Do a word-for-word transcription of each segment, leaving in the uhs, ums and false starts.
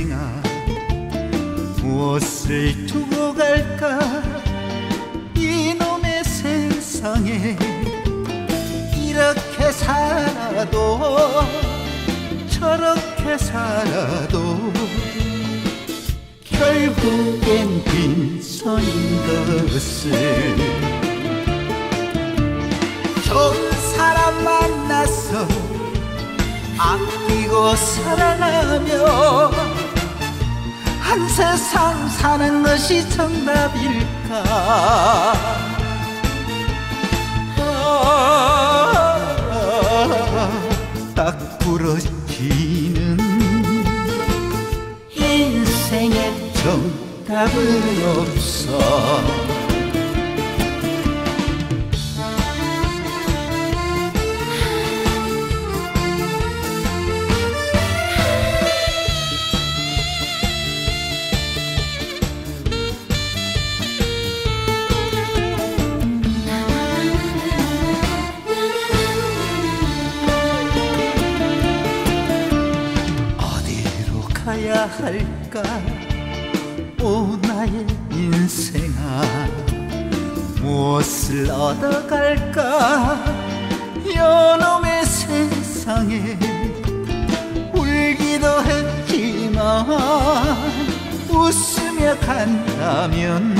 인생아 무엇을 두고 갈까 이놈의 세상에 이렇게 살아도 저렇게 살아도 결국엔 빈손인 것을 좋은 사람 만나서 아끼고 사랑하며 한 세상 사는 것이 정답일까. 아, 딱 부러지는 인생의 정답은 없어. 가야 할까 오 나의 인생아 무엇을 얻어갈까 이놈의 세상에 울기도 했지만 웃으며 간다면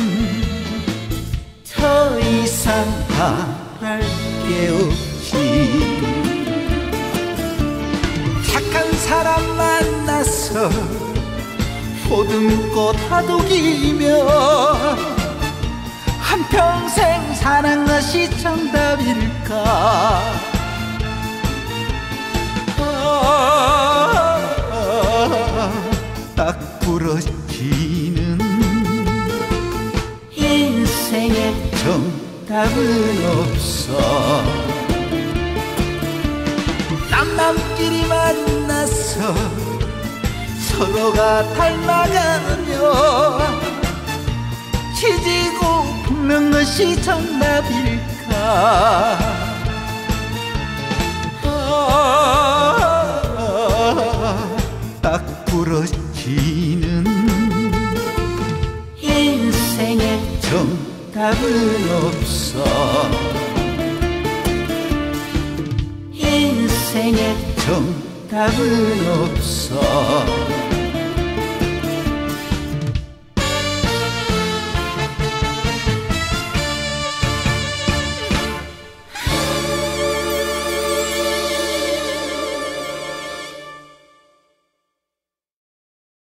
더 이상 바랄 게 없지. 착한 사람 만나서 보듬고 다독이며 한평생 사는 것이 정답일까. 아, 딱 부러지는 인생의 정답은 없어. 남남끼리 만나서 서로가 닮아가며 지지고 볶는 것이 정답일까. 아, 딱 부러지는 인생의 정답은 없어. 인생의 정답은 없어.